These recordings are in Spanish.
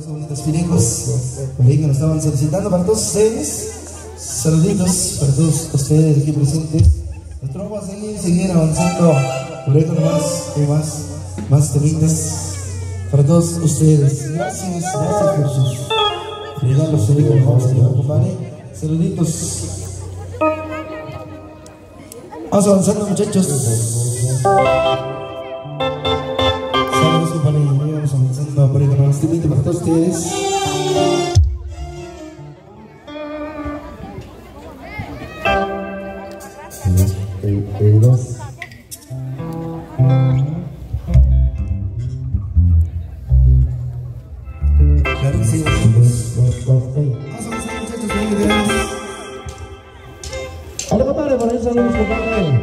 bonitos pirengos por ahí que nos estaban solicitando. Para todos ustedes, saluditos para todos ustedes aquí presentes. Nosotros vamos a seguir avanzando por ahí con más temitas para todos ustedes. Gracias por sus regalos que nos vamos a llevar, compadre. Saluditos. Vamos avanzando, muchachos. Saludos, compadre. Vamos avanzando por ahí con más temitas para todos ustedes. Hola, compadre, por ahí saludos, compadre.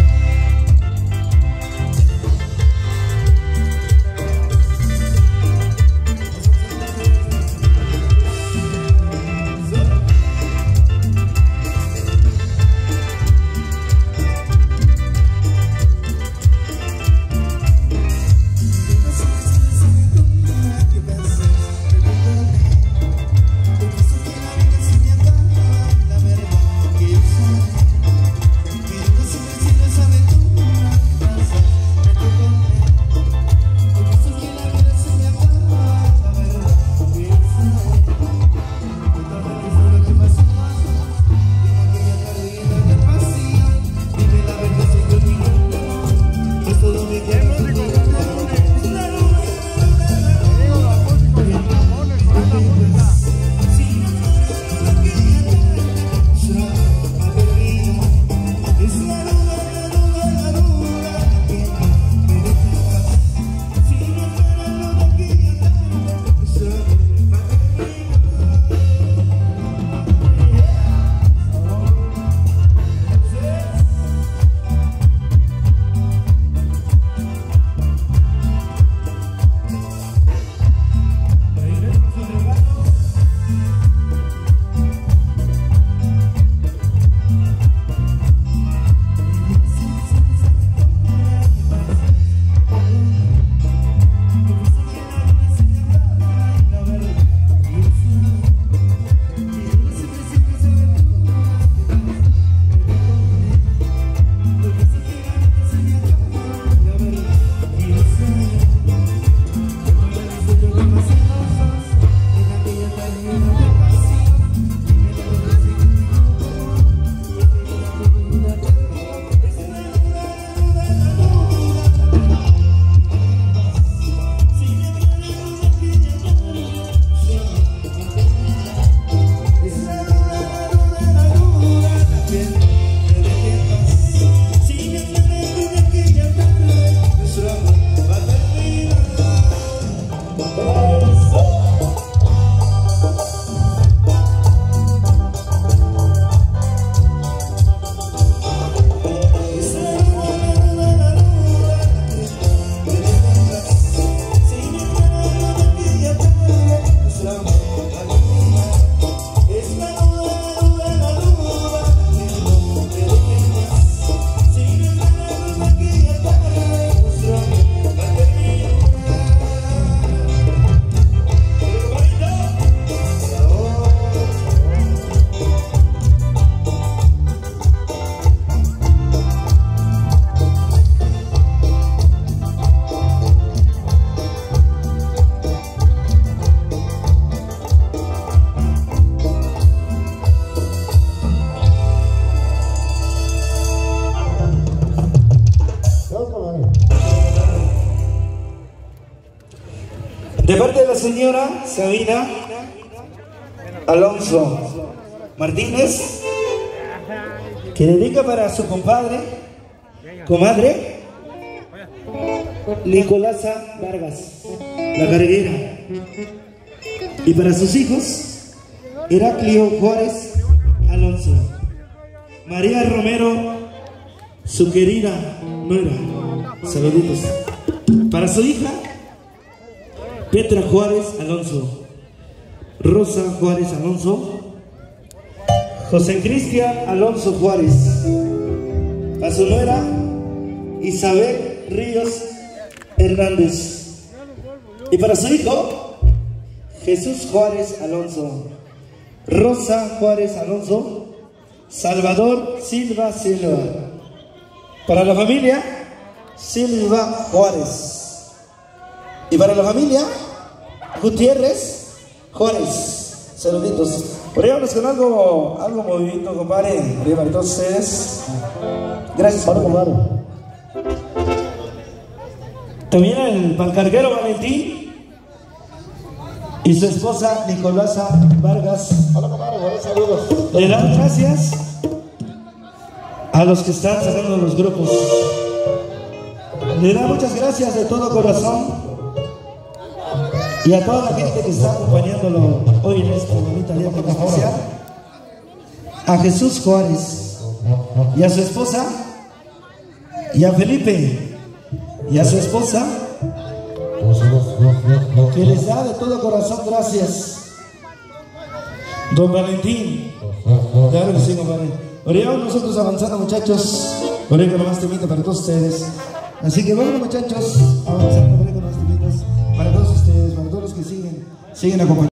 De parte de la señora Sabina Alonso Martínez, que dedica para su comadre Nicolasa Vargas, la carguera, y para sus hijos Heraclio Juárez Alonso, María Romero, su querida nuera. Saluditos. Para su hija Petra Juárez Alonso, Rosa Juárez Alonso, José Cristian Alonso Juárez. A su nuera Isabel Ríos Hernández. Y para su hijo Jesús Juárez Alonso, Rosa Juárez Alonso, Salvador Silva Silva. Para la familia Silva Juárez. Y para la familia Gutiérrez Juárez. Saluditos. Oremos con algo movidito, compadre. Arriba de todos ustedes. Gracias, compadre. También el pancarguero Valentín y su esposa Nicolasa Vargas. Hola, compadre, buenos saludos. Le dan gracias a los que están sacando los grupos. Le dan muchas gracias de todo corazón. Y a toda la gente que está acompañándolo hoy en esta bonita día tan especial. A Jesús Juárez y a su esposa, y a Felipe y a su esposa, que les da de todo corazón gracias. Don Valentín, claro que sí, compadre. Ahora nosotros avanzando, muchachos. Ahorita nomás temita para todos ustedes. Así que bueno, muchachos, avanzando con más temitas para todos ustedes, para todos los que siguen acompañando.